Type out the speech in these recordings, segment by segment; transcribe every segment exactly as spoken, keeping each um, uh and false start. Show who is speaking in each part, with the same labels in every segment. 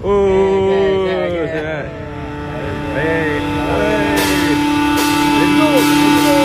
Speaker 1: Oh, sehat. Hey, hey. Let's go. Let's go.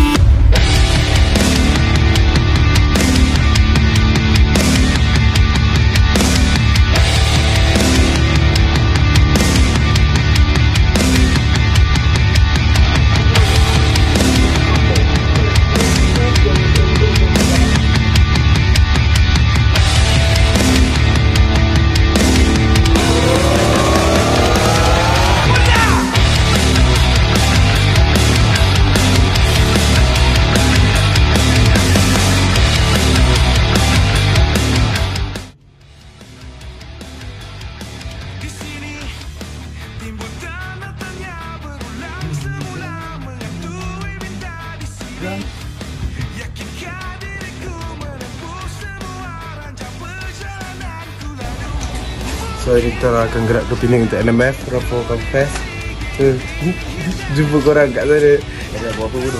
Speaker 1: So ini kita akan gerak ke Penang untuk N M F Raffle Confess. uh, Jumpa korang kat sana. Ada apa-apa pun.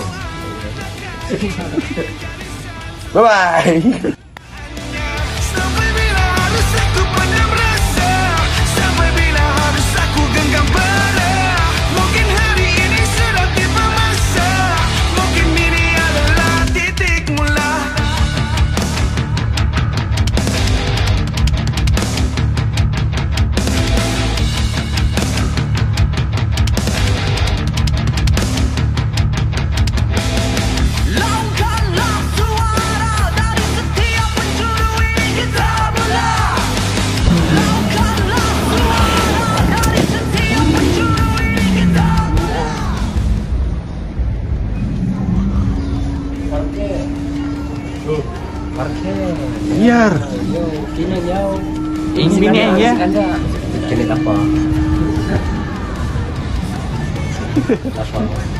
Speaker 1: Bye bye. Biar.
Speaker 2: Kini jauh.
Speaker 1: Ini ya.
Speaker 2: Kini apa? Apa?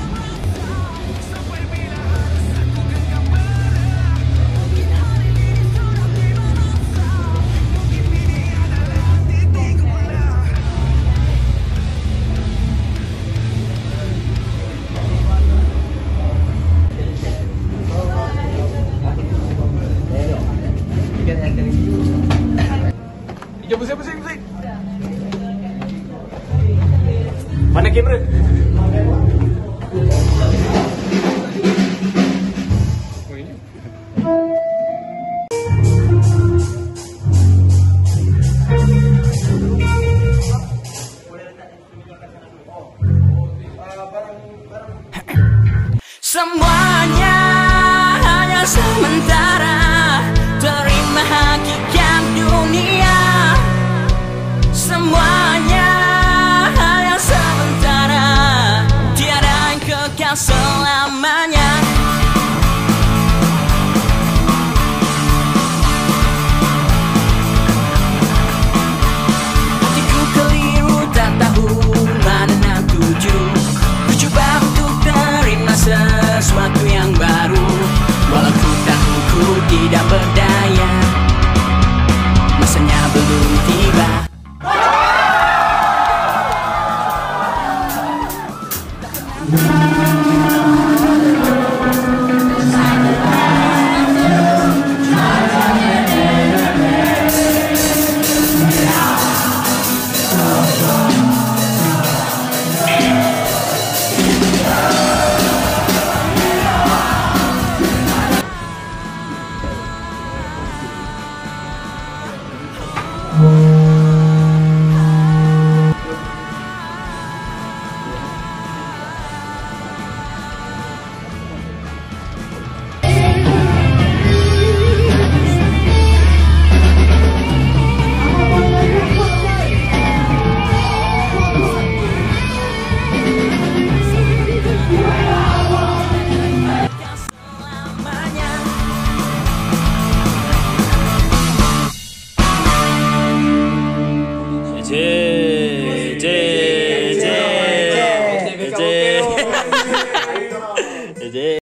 Speaker 1: Jom pusing, pusing, pusing. Mana kamera?
Speaker 3: Semuanya hanya sementara, terima hakikat dunia. Semuanya hanya sementara, tiada yang kekal selamanya. Hatiku keliru, tak tahu mana nak tuju. Ku coba untuk terima sesuatu yang baru, walau ku tahu ku tidak berdaya. Masanya belum tiba.
Speaker 1: Oh.